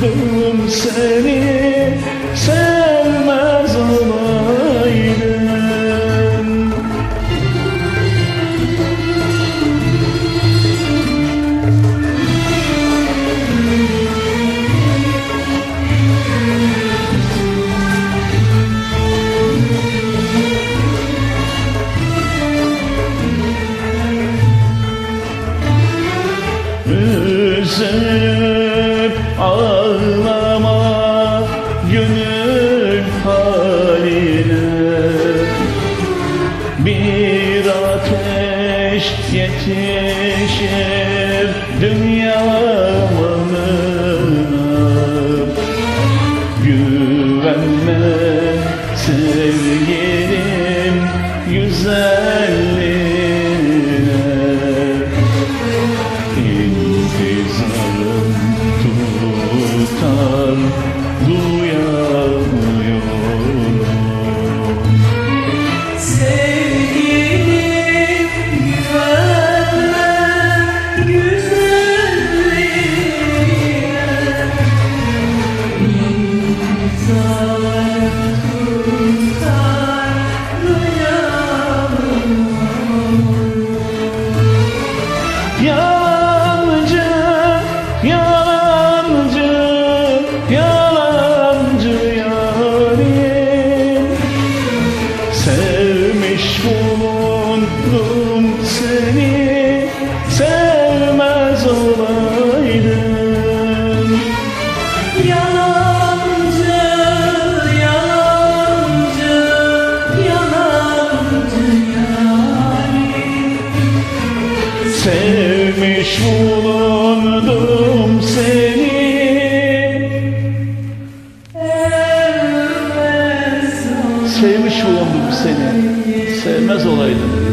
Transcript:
bulundum seni, sevmez olaydım. Üzülüp ağlama gönül haline, bir ateş yetişir dünya malına. Güvenme sevgilim güzelliğine, İntizarım tutar duyamıyorum. Sevgilim güvenme güzelliğine, İntizarım tutar duyamıyorum. Yalancı, yalancı, yalancı yarim, sevmiş bulundum seni, sevmez olaydım. Yalancı, yalancı, yalancı yarim, Sevmiş bulundum seni, sevmiş bulundum seni, sevmez olaydım.